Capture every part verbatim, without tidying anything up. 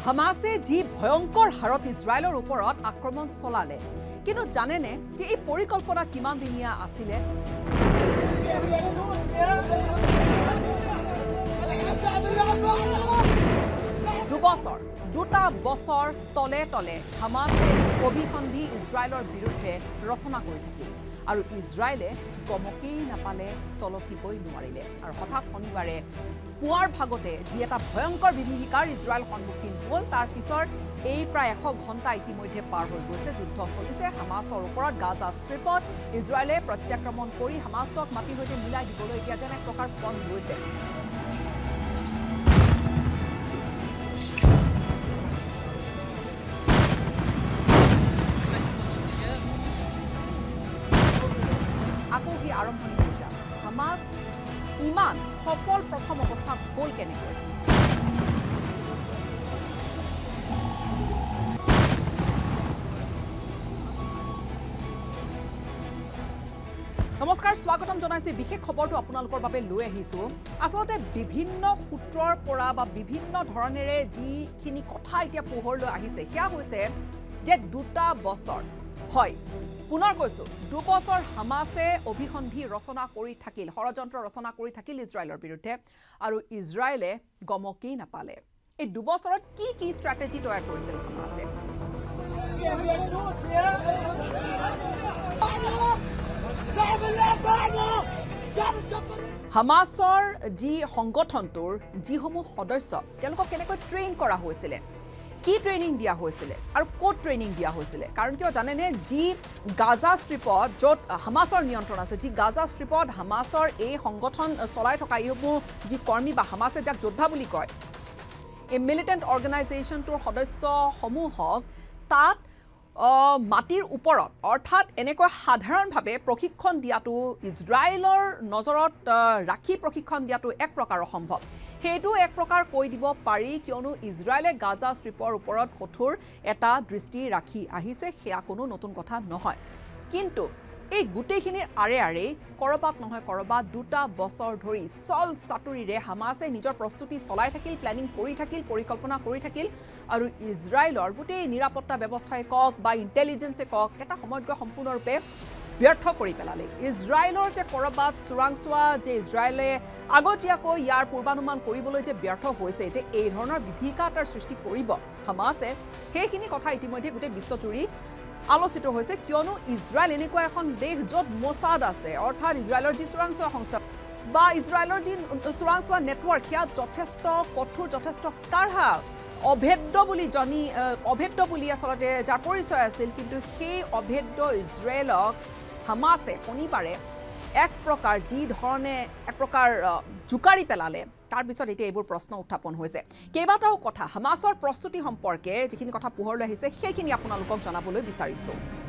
হামাসে যি ভয়ঙ্কৰ হাৰত ইজৰাইলৰ ওপৰত আক্ৰমণ চলালে কিন্তু জানেনে যে এই পৰিকল্পনা কিমান দিনীয়া আছিলে দুবছৰ দুটা বছৰ তলে তলে হামাসে অভিসন্ধি ইজৰাইলৰ বিৰুদ্ধে ৰচনা কৰি থাকিল আৰু ইজৰাইলে গমকেই নাপালে তলকিবই নোৱাৰিলে আৰু হঠাৎ শনিবাৰে পুৱাৰ ভাগতে যি এটা ভয়ংকৰ বিভীষিকাৰ ইজৰাইল সন্মুখীন হ'ল তাৰ পিছৰ এই প্ৰায় এশ ঘণ্টা ইতিমধ্যে পাৰ হৈ গৈছে যুদ্ধ চলিছে হামাসৰ ওপৰত গাজা ষ্ট্ৰিপত ইজৰাইলে প্ৰত্যাক্ৰমণ কৰি হামাসক মাটিৰ সৈতে মিলাই দিবলৈ এতিয়া যেন এক প্ৰকাৰ পণ লৈছে আকৌ কি আৰম্ভণি হৈ যায় হামাস ইমান সফল প্ৰথম অৱস্থাত হ'ল কেনেকৈ নমস্কাৰ স্বাগতম জনাইছে বিশেষ খবৰটো আপোনালোকৰ বাবে লৈ আহিছো আসলতে বিভিন্ন সূত্ৰৰ পৰা বা বিভিন্ন ধৰণেৰে যিখিনি কথা এতিয়া পোহৰলৈ আহিছে সেয়া হৈছে যে দুটা বছৰ হয় পুনৰ কৈছো দুবছৰ হামাসে অভিসন্ধি ৰচনা কৰি থাকিল ষড়যন্ত্ৰ ৰচনা কৰি থাকিল ইজৰাইলৰ বিৰুদ্ধে আৰু ইজৰাইলে গমকেই নাপালে এই দুবছৰত কি কি ষ্ট্ৰেটেজি তৈয়াৰ কৰিছিল হামাসে হামাসৰ যি সংগঠনটোৰ যিসমূহ সদস্য তেওঁলোকক কেনেকৈ ট্ৰেইন কৰা হৈছিলে কি ট্ৰেইনিং দিয়া হৈছিলে আৰু কোড ট্ৰেইনিং দিয়া হৈছিলে কাৰণ কিয় জানেনে যি গাজা ষ্ট্ৰিপত য'ত হামাসৰ নিয়ন্ত্ৰণ আছে যি গাজা ষ্ট্ৰিপত হামাসৰ এই সংগঠন চলাই থকা এইসমূহ যি কৰ্মী বা হামাসে যাক যোদ্ধা বুলি কয় এই মিলিটেণ্ট অৰ্গেনাইজেশ্যনটোৰ সদস্যসমূহক তাত মাটিৰ ওপৰত অৰ্থাৎ এনেকৈ সাধাৰণভাৱে প্ৰশিক্ষণ দিয়াটো ইজৰাইলৰ নজৰত ৰাখি প্ৰশিক্ষণ দিয়াটো এক প্ৰকাৰ অসম্ভৱ সেইটো এক প্ৰকাৰ কৈ দিব পাৰি কিয়নো ইজৰাইলে গাজা ষ্ট্ৰিপৰ ওপৰত কঠোৰ এটা দৃষ্টি ৰাখি আহিছে সেয়া কোনো নতুন কথা নহয় কিন্তু এই গোটেইখিনিৰ আৰে আৰে কৰবাত নহয় কৰবাত দুটা বছৰ ধৰি চল চাতুৰিৰে হামাসে নিজৰ প্ৰস্তুতি চলাই থাকিল প্লেনিং কৰি থাকিল পৰিকল্পনা কৰি থাকিল আৰু ইজৰাইলৰ গোটেই নিৰাপত্তা ব্যৱস্থাই কওক বা ইণ্টেলিজেন্সে কওক এটা সময়ত গৈ সম্পূৰ্ণৰূপে ব্যৰ্থ কৰি পেলালে ইজৰাইলৰ যে কৰবাত চোৰাংচোৱা যে ইজৰাইলে আগতীয়াকৈ ইয়াৰ পূৰ্বানুমান কৰিবলৈ যে ব্যৰ্থ হৈছে যে এই ধৰণৰ বিভীষিকা এটাৰ সৃষ্টি কৰিব হামাসে সেইখিনি কথা ইতিমধ্যে গোটেই বিশ্বজুৰি আলোচিত হৈছে কিয়নো ইজৰাইল এনেকুৱা এখন দেশ য'ত মোছাদ আছে অৰ্থাৎ ইজৰাইলৰ যি চোৰাংচোৱা সংস্থা বা ইজৰাইলৰ যি চোৰাংচোৱা নেটৱৰ্ক সেয়া যথেষ্ট কঠোৰ যথেষ্ট কাঢ়া অভেদ্য বুলি জনি অভেদ্য বুলি আচলতে যাৰ পৰিচয় আছিল কিন্তু সেই অভেদ্য ইজৰাইলক হামাসে শনিবাৰে এক প্ৰকাৰ যি ধৰণে এক প্ৰকাৰ জুকাৰি পেলালে তাৰ পিছত এতিয়া এইবোৰ প্ৰশ্ন উত্থাপন হৈছে কেইবাটাও কথা হামাসৰ প্ৰস্তুতি সম্পৰ্কে যিখিনি কথা পোহৰলৈ আহিছে সেইখিনি আপোনালোকক জনাবলৈ বিচাৰিছো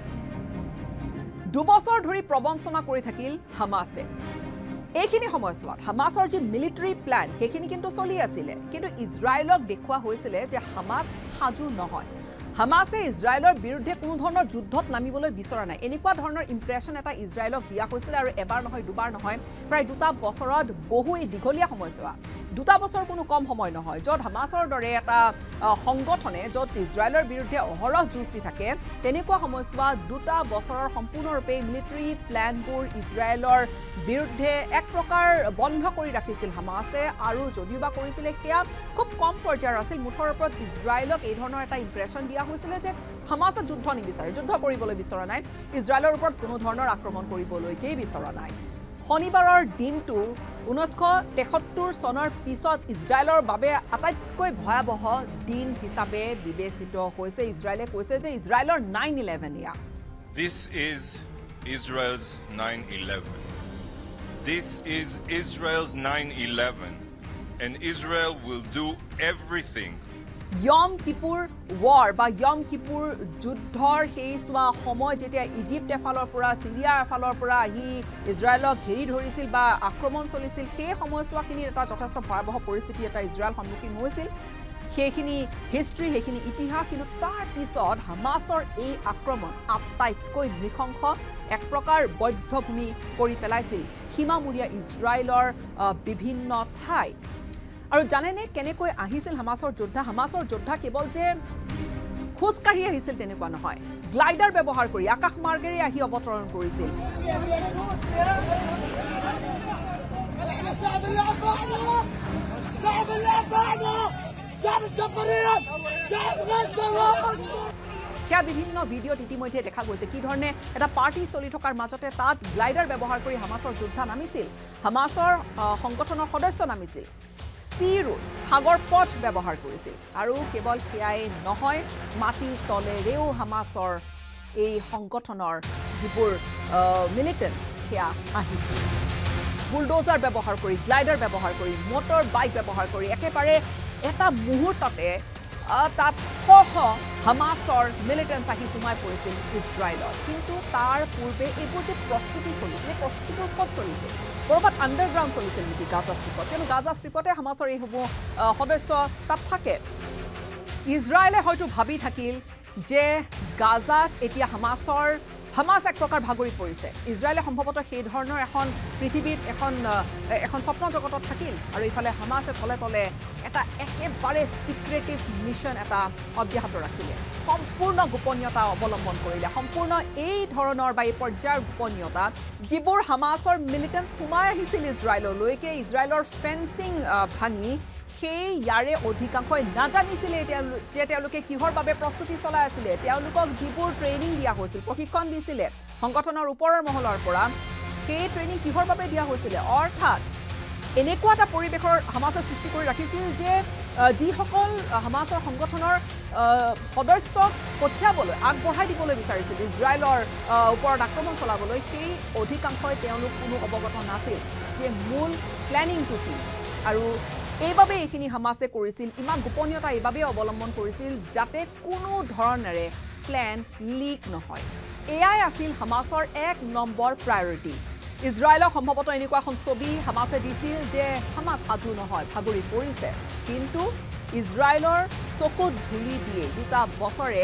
দুবছৰ ধৰি প্ৰবঞ্চনা কৰি থাকিল হামাসে এইখিনি সময়ছোৱাত হামাসৰ যি মিলিটাৰী প্লেন সেইখিনি কিন্তু চলি আছিলে কিন্তু ইজৰাইলক দেখুওৱা হৈছিলে যে হামাস সাজু নহয় হামাসে ইজৰাইলৰ বিৰুদ্ধে কোনো ধৰণৰ যুদ্ধত নামিবলৈ বিচৰা নাই এনেকুৱা ধৰণৰ ইম্প্ৰেছন এটা ইজৰাইলক দিয়া হৈছিল আৰু এবাৰ নহয় দুবাৰ নহয় প্ৰায় দুটা বছৰত বহু এই দীঘলীয়া সময়ছোৱা দুটা বছৰ কোনো কম সময় নহয় য'ত হামাসৰ দৰে এটা সংগঠনে য'ত ইজৰাইলৰ বিৰুদ্ধে অহৰহ যুঁজ দি থাকে তেনেকুৱা সময়ছোৱা দুটা বছৰৰ সম্পূৰ্ণৰূপে মিলিটাৰী প্লেনবোৰ ইজৰাইলৰ বিৰুদ্ধে এক প্ৰকাৰ বন্ধ কৰি ৰাখিছিল হামাসে আৰু যদিও বা কৰিছিলে সেয়া খুব কম পৰ্যায়ৰ আছিল মুঠৰ ওপৰত ইজৰাইলক এই ধৰণৰ এটা ইম্প্ৰেছন দিয়া হৈছিলে যে হামাসে যুদ্ধ নিবিচাৰে যুদ্ধ কৰিবলৈ বিচৰা নাই ইজৰাইলৰ ওপৰত কোনো ধৰণৰ আক্ৰমণ কৰিবলৈকেই বিচৰা নাই শনিবাৰৰ দিনটো ঊনৈছশ তেসত্তৰ চনৰ পিছত ইজৰাইলৰ বাবে আটাইতকৈ ভয়াৱহ দিন হিচাপে বিবেচিত হৈছে ইজৰাইলে কৈছে যে ইজৰাইলৰ নাইন ইলেভেন ইয়া This is Israel's nine eleven. This is Israel's nine eleven and Israel will do everything Yom Kippur war বা Yom Kippur যুদ্ধৰ সেই সোৱা সময় যেতিয়া ইজিপ্ট এফালৰ পৰা সিৰিয়াৰ এফালৰ পৰা আহি ইজৰাইলক ঘেৰি ধৰিছিল বা আক্ৰমণ চলিছিল সেই সময়ছোৱাখিনিৰ এটা যথেষ্ট ভয়াৱহ পৰিস্থিতি এটা ইজৰাইল সন্মুখীন হৈছিল সেইখিনি হিষ্ট্ৰী সেইখিনি ইতিহাস কিন্তু তাৰ পিছত হামাসৰ এই আক্ৰমণ আটাইতকৈ নৃশংস এক প্ৰকাৰ বৈধ্যভূমি কৰি পেলাইছিল সীমামূৰীয়া ইজৰাইলৰ বিভিন্ন ঠাই আৰু জানেনে কেনেকৈ আহিছিল হামাছৰ যোদ্ধা হামাছৰ যোদ্ধা কেৱল যে খোজকাঢ়ি আহিছিল তেনেকুৱা নহয় গ্লাইডাৰ ব্যৱহাৰ কৰি আকাশ মাৰ্গেৰে আহি অৱতৰণ কৰিছিল সেয়া বিভিন্ন ভিডিঅ'ত ইতিমধ্যে দেখা গৈছে কি ধৰণে এটা পাৰ্টি চলি থকাৰ মাজতে তাত গ্লাইডাৰ ব্যৱহাৰ কৰি হামাছৰ যোদ্ধা নামিছিল হামাছৰ সংগঠনৰ সদস্য নামিছিল সি ৰুট সাগৰ পথ ব্যৱহাৰ কৰিছিল আৰু কেৱল সেয়াই নহয় মাটিৰ তলেৰেও হামাছৰ এই সংগঠনৰ যিবোৰ মিলিটেন্টছ সেয়া আহিছিল বুলডোজাৰ ব্যৱহাৰ কৰি গ্লাইডাৰ ব্যৱহাৰ কৰি মটৰ বাইক ব্যৱহাৰ কৰি একেবাৰে এটা মুহূৰ্ততে তাত শ হামাছৰ মিলিটেন্টছ আহি সোমাই পৰিছিল ইজৰাইলত কিন্তু তাৰ পূৰ্বে এইবোৰ যে প্ৰস্তুতি চলিছিল এই প্ৰস্তুতিবোৰ ক'ত চলিছিল ক'ৰবাত আণ্ডাৰগ্ৰাউণ্ড চলিছিল নেকি গাজা ষ্ট্ৰীপত কিয়নো গাজা ষ্ট্ৰীপতে হামাছৰ এইসমূহ সদস্য তাত থাকে ইজৰাইলে হয়তো ভাবি থাকিল যে গাজাত এতিয়া হামাছৰ হামাছ এক প্ৰকাৰ ভাগৰি পৰিছে ইজৰাইলে সম্ভৱতঃ সেই ধৰণৰ এখন পৃথিৱীত এখন এখন স্বপ্ন জগতত থাকিল আৰু ইফালে হামাছে তলে তলে এটা একেবাৰে চিক্ৰেটিভ মিছন এটা অব্যাহত ৰাখিলে সম্পূৰ্ণ গোপনীয়তা অৱলম্বন কৰিলে সম্পূৰ্ণ এই ধৰণৰ বা এই পৰ্যায়ৰ গোপনীয়তা যিবোৰ হামাছৰ মিলিটেন্টছ সোমাই আহিছিল ইজৰাইললৈকে ইজৰাইলৰ ফেন্সিং ভাঙি সেই ইয়াৰে অধিকাংশই নাজানিছিলে যে তেওঁলোকে কিহৰ বাবে প্ৰস্তুতি চলাই আছিলে তেওঁলোকক যিবোৰ ট্ৰেইনিং দিয়া হৈছিল প্ৰশিক্ষণ দিছিলে সংগঠনৰ ওপৰৰ মহলৰ পৰা সেই ট্ৰেইনিং কিহৰ বাবে দিয়া হৈছিলে অৰ্থাৎ এনেকুৱা এটা পৰিৱেশৰ হামাছে সৃষ্টি কৰি ৰাখিছিল যে যিসকল হামাছৰ সংগঠনৰ সদস্যক পঠিয়াবলৈ আগবঢ়াই দিবলৈ বিচাৰিছিল ইজৰাইলৰ ওপৰত আক্ৰমণ চলাবলৈ সেই অধিকাংশই তেওঁলোক কোনো অৱগত নাছিল যে মূল প্লেনিংটো কি আৰু এইভাবে এইখিনি হামাছে কৰিছিল ইমান গোপনীয়তা এইভাবে অৱলম্বন কৰিছিল যাতে কোনো ধৰণেৰে প্ল্যান লিক নহয় এয়াই আছিল হামাছৰ এক নম্বৰ প্ৰায়োৰিটি ইজৰাইলক সম্ভৱতঃ এনেকুৱা এখন ছবি হামাছে দিছিল যে হামাছ সাজু নহয় ভাগৰি পৰিছে কিন্তু ইজৰাইলৰ চকুত ধুলি দিয়ে দুটা বছৰে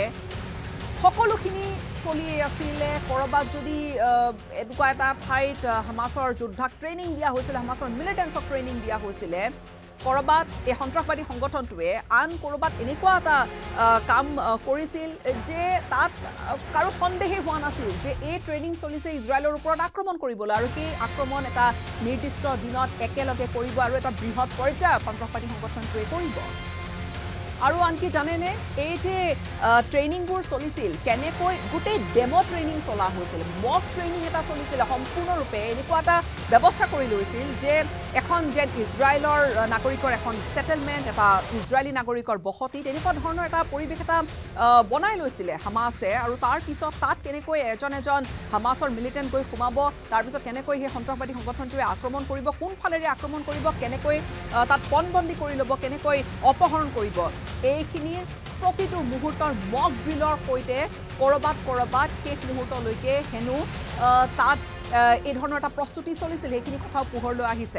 সকলোখিনি চলি আছিলে কৰবাত যদি এনেকুৱা এটা ঠাইত হামাছৰ যোদ্ধাক ট্ৰেইনিং দিয়া হৈছিল হামাছৰ মিলিটেন্টছক ট্ৰেইনিং দিয়া হৈছিল কৰবাত এই সন্ত্ৰাসবাদী সংগঠনটোৱে আন কৰবাত এনেকুৱা এটা কাম কৰিছিল যে তাত কাৰো সন্দেহে হোৱা নাছিল যে এই ট্ৰেইনিং চলিছে ইজৰাইলৰ ওপৰত আক্ৰমণ কৰিবলৈ আৰু সেই আক্ৰমণ এটা নিৰ্দিষ্ট দিনত একেলগে কৰিব আৰু এটা বৃহৎ পৰ্যায়ত সন্ত্ৰাসবাদী সংগঠনটোৱে কৰিব আৰু আনকি জানেনে এই যে ট্ৰেইনিংবোৰ চলিছিল কেনেকৈ গোটেই ডেমো ট্ৰেইনিং চলা হৈছিল মক ট্ৰেইনিং এটা চলিছিল সম্পূৰ্ণৰূপে এনেকুৱা এটা ব্যৱস্থা কৰি লৈছিল যে এখন যেন ইজৰাইলৰ নাগৰিকৰ এখন সেটেলমেন্ট এটা ইজৰাইলী নাগৰিকৰ বসতি তেনেকুৱা ধৰণৰ এটা পৰিৱেশ এটা বনাই লৈছিলে হামাছে আৰু তাৰ পিছত তাত কেনেকৈ এজন এজন হামাছৰ মিলিটেন্ট গৈ সোমাব তাৰ পিছত কেনেকৈ সেই সন্ত্ৰাসবাদী সংগঠনটোৱে আক্ৰমণ কৰিব কোনফালেৰে আক্ৰমণ কৰিব কেনেকৈ তাত পণবন্দী কৰি ল'ব কেনেকৈ অপহৰণ কৰিব এইখিনিৰ প্ৰতিটো মুহূৰ্তৰ মক ড্ৰিলৰ সৈতে কৰবাত কৰবাত শেষ মুহূৰ্তলৈকে হেনো তাত এই ধৰণৰ এটা প্ৰস্তুতি চলিছিল এইখিনি কথাও পোহৰলৈ আহিছে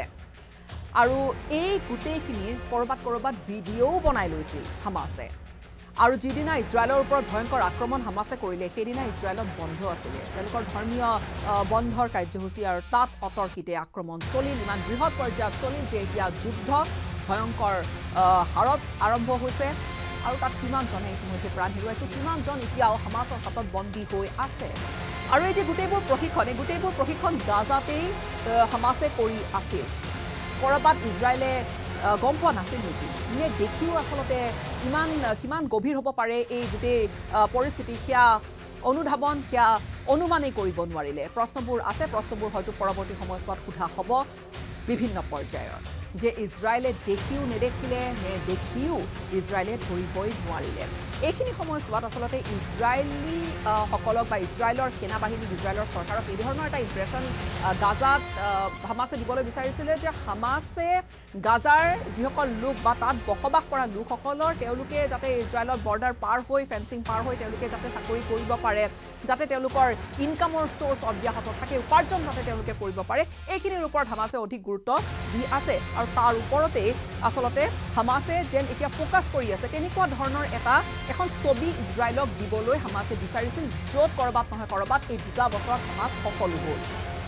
আৰু এই গোটেইখিনিৰ কৰবাত কৰবাত ভিডিঅ'ও বনাই লৈছিল হামাছে আৰু যিদিনা ইজৰাইলৰ ওপৰত ভয়ংকৰ আক্ৰমণ হামাছে কৰিলে সেইদিনা ইজৰাইলত বন্ধ আছিলে তেওঁলোকৰ ধৰ্মীয় বন্ধৰ কাৰ্যসূচী আৰু তাত অতৰ্কিতে আক্ৰমণ চলিল ইমান বৃহৎ পৰ্যায়ত চলিল যে এতিয়া যুদ্ধ ভয়ংকৰ হাৰত আৰম্ভ হৈছে আৰু তাত কিমান জনে ইতিমধ্যে প্ৰাণ হেৰুৱাইছে কিমান জন এতিয়াও হামাছৰ হাতত বন্দী হৈ আছে আৰু এই যে গোটেইবোৰ প্ৰশিক্ষণ এই গোটেইবোৰ প্ৰশিক্ষণ গাজাতেই হামাছে কৰি আছিল কৰবাত ইজৰাইলে গম পোৱা নাছিল নেকি নে দেখিও আচলতে ইমান কিমান গভীৰ হ'ব পাৰে এই গোটেই পৰিস্থিতি সেয়া অনুধাৱন সেয়া অনুমানেই কৰিব নোৱাৰিলে প্ৰশ্নবোৰ আছে প্ৰশ্নবোৰ হয়তো পৰৱৰ্তী সময়ছোৱাত সোধা হ'ব বিভিন্ন পৰ্যায়ত যে ইজৰাইলে দেখিও নেদেখিলে নে দেখিও ইজৰাইলে ধৰিবই নোৱাৰিলে এইখিনি সময়ছোৱাত আচলতে ইজৰাইলী সকলক বা ইজৰাইলৰ সেনাবাহিনীক ইজৰাইলৰ চৰকাৰক এই ধৰণৰ এটা ইম্প্ৰেশ্যন গাজাত হামাছে দিবলৈ বিচাৰিছিলে যে হামাছে গাজাৰ যিসকল লোক বা তাত বসবাস কৰা লোকসকলৰ তেওঁলোকে যাতে ইজৰাইলৰ বৰ্ডাৰ পাৰ হৈ ফেন্সিং পাৰ হৈ তেওঁলোকে যাতে চাকৰি কৰিব পাৰে যাতে তেওঁলোকৰ ইনকামৰ সোৰ্স অব্যাহত থাকে উপাৰ্জন যাতে তেওঁলোকে কৰিব পাৰে এইখিনিৰ ওপৰত হামাছে অধিক গুৰুত্ব দি আছে আৰু তাৰ ওপৰতে আচলতে হামাছে যেন এতিয়া ফোকাস কৰি আছে তেনেকুৱা ধৰণৰ এটা এখন ছবি ইজৰাইলক দিবলৈ হামাছে বিচাৰিছিল য'ত কৰবাত নহয় কৰবাত এই দুটা বছৰত হামাছ সফল হ'ল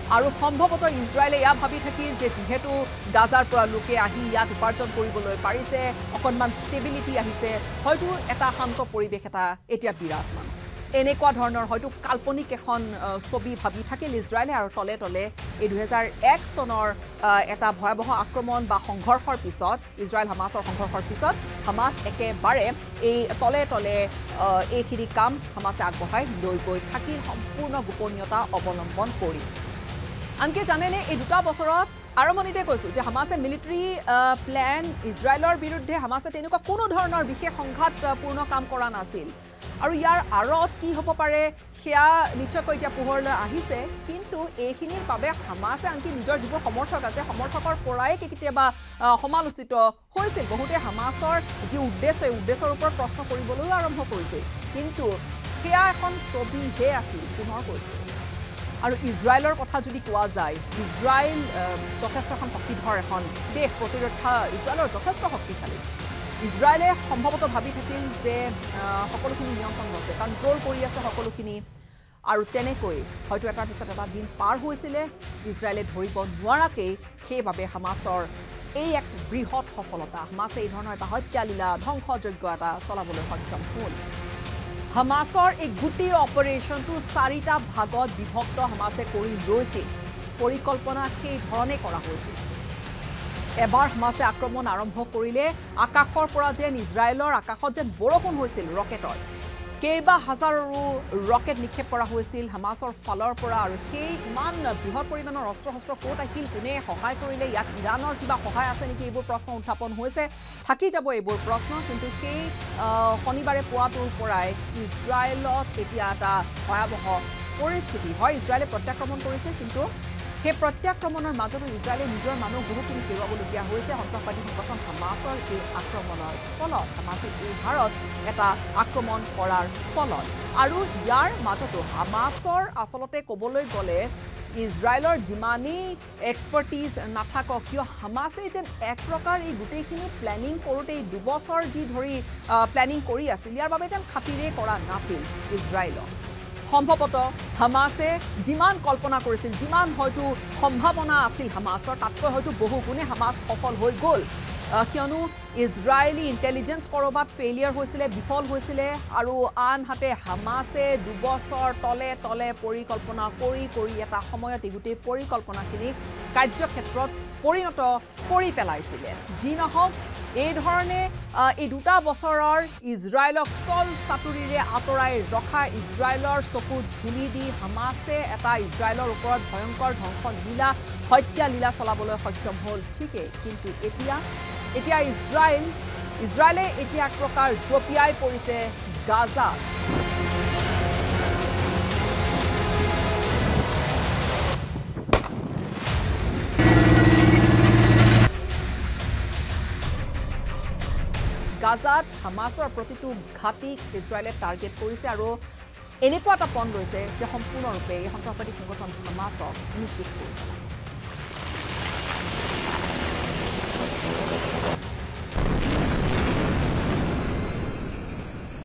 আৰু সম্ভৱতঃ ইজৰাইলে ইয়া ভাবি থাকিল যে যেহেতু গাজাৰ পৰা লোকে আহি ইয়াত উপাৰ্জন কৰিবলৈ পাৰিছে অকণমান ষ্টেবিলিটি আহিছে হয়তো এটা শান্ত পৰিৱেশ এটা এতিয়া বিৰাজমান এনেকুৱা ধৰণৰ হয়তো কাল্পনিক এখন ছবি ভাবি থাকিল ইজৰাইলে আৰু তলে তলে এই দুহেজাৰ এক চনৰ এটা ভয়াৱহ আক্ৰমণ বা সংঘৰ্ষৰ পিছত ইজৰাইল হামাছৰ সংঘৰ্ষৰ পিছত হামাছ একেবাৰে এই তলে তলে এইখিনি কাম হামাছে আগবঢ়াই লৈ গৈ থাকিল সম্পূৰ্ণ গোপনীয়তা অৱলম্বন কৰি আনকি জানেনে এই দুটা বছৰত আৰম্ভণিতে কৈছোঁ যে হামাছে মিলিটাৰী প্লেন ইজৰাইলৰ বিৰুদ্ধে হামাছে তেনেকুৱা কোনো ধৰণৰ বিশেষ সংঘাতপূৰ্ণ কাম কৰা নাছিল আৰু ইয়াৰ আঁৰত কি হ'ব পাৰে সেয়া নিশ্চয়কৈ এতিয়া পোহৰলৈ আহিছে কিন্তু এইখিনিৰ বাবে হামাছে আনকি নিজৰ যিবোৰ সমৰ্থক আছে সমৰ্থকৰ পৰাই কেতিয়াবা সমালোচিত হৈছিল বহুতে হামাছৰ যি উদ্দেশ্য এই উদ্দেশ্যৰ ওপৰত প্ৰশ্ন কৰিবলৈও আৰম্ভ কৰিছিল কিন্তু সেয়া এখন ছবিহে আছিল পুনৰ কৈছোঁ আৰু ইজৰাইলৰ কথা যদি কোৱা যায় ইজৰাইল যথেষ্ট এখন শক্তিধৰ এখন দেশ প্ৰতিৰক্ষা ইজৰাইলৰ যথেষ্ট শক্তিশালী ইজৰাইলে সম্ভৱতঃ ভাবি থাকিল যে সকলোখিনি নিয়ন্ত্ৰণ আছে কণ্ট্ৰল কৰি আছে সকলোখিনি আৰু তেনেকৈ হয়তো এটাৰ পিছত এটা দিন পাৰ হৈছিলে ইজৰাইলে ধৰিব নোৱাৰাকৈ সেইবাবে হামাছৰ এই এক বৃহৎ সফলতা হামাছে এই ধৰণৰ এটা হত্যালীলা ধ্বংসযজ্ঞ এটা চলাবলৈ সক্ষম হ'ল হামাছৰ এই গোটেই অপাৰেশ্যনটো চাৰিটা ভাগত বিভক্ত হামাছে কৰি লৈছিল পৰিকল্পনা সেই ধৰণে কৰা হৈছিল এবাৰ হামাছে আক্ৰমণ আৰম্ভ কৰিলে আকাশৰ পৰা যেন ইজৰাইলৰ আকাশত যেন বৰষুণ হৈছিল ৰকেটৰ কেইবা হাজাৰৰো ৰকেট নিক্ষেপ কৰা হৈছিল হামাছৰ ফালৰ পৰা আৰু সেই ইমান বৃহৎ পৰিমাণৰ অস্ত্ৰ শস্ত্ৰ ক'ত আহিল কোনে সহায় কৰিলে ইয়াত ইৰাণৰ কিবা সহায় আছে নেকি এইবোৰ প্ৰশ্ন উত্থাপন হৈছে থাকি যাব এইবোৰ প্ৰশ্ন কিন্তু সেই শনিবাৰে পুৱাটোৰ পৰাই ইজৰাইলত এতিয়া এটা ভয়াৱহ পৰিস্থিতি হয় ইজৰাইলে প্ৰত্যাক্ৰমণ কৰিছে কিন্তু সেই প্ৰত্যাক্ৰমণৰ মাজতো ইজৰাইলে নিজৰ মানুহ বহুখিনি হেৰুৱাবলগীয়া হৈছে সন্ত্ৰাসবাদী সংগঠন হামাছৰ এই আক্ৰমণৰ ফলত হামাছে এই হাৰত এটা আক্ৰমণ কৰাৰ ফলত আৰু ইয়াৰ মাজতো হামাছৰ আচলতে ক'বলৈ গ'লে ইজৰাইলৰ যিমানেই এক্সপাৰ্টিজ নাথাকক কিয় হামাছে যেন এক প্ৰকাৰ এই গোটেইখিনি প্লেনিং কৰোঁতে এই দুবছৰ যি ধৰি প্লেনিং কৰি আছিল ইয়াৰ বাবে যেন খাতিৰে কৰা নাছিল ইজৰাইলক সম্ভৱতঃ হামাছে যিমান কল্পনা কৰিছিল যিমান হয়তো সম্ভাৱনা আছিল হামাছৰ তাতকৈ হয়তো বহু গুণে হামাছ সফল হৈ গ'ল কিয়নো ইজৰাইলী ইণ্টেলিজেন্স ক'ৰবাত ফেইলিয়াৰ হৈছিলে বিফল হৈছিলে আৰু আনহাতে হামাছে দুবছৰ তলে তলে পৰিকল্পনা কৰি কৰি এটা সময়ত এই গোটেই পৰিকল্পনাখিনি কাৰ্যক্ষেত্ৰত পৰিণত কৰি পেলাইছিলে যি নহওক এই ধৰণে এই দুটা বছৰৰ ইজৰাইলক চল চাতুৰিৰে আঁতৰাই ৰখা ইজৰাইলৰ চকুত ধুলি দি হামাছে এটা ইজৰাইলৰ ওপৰত ভয়ংকৰ ধ্বংস লীলা হত্যা লীলা চলাবলৈ সক্ষম হ'ল ঠিকেই কিন্তু এতিয়া এতিয়া ইজৰাইল ইজৰাইলে এতিয়া এক প্ৰকাৰ জপিয়াই পৰিছে গাজা গাজাত হামাছৰ প্ৰতিটো ঘাটিক ইজৰাইলে টাৰ্গেট কৰিছে আৰু এনেকুৱা এটা পণ লৈছে যে সম্পূৰ্ণৰূপে এই সন্ত্ৰাসবাদী সংগঠন হামাছক নিষেধ কৰি পেলাব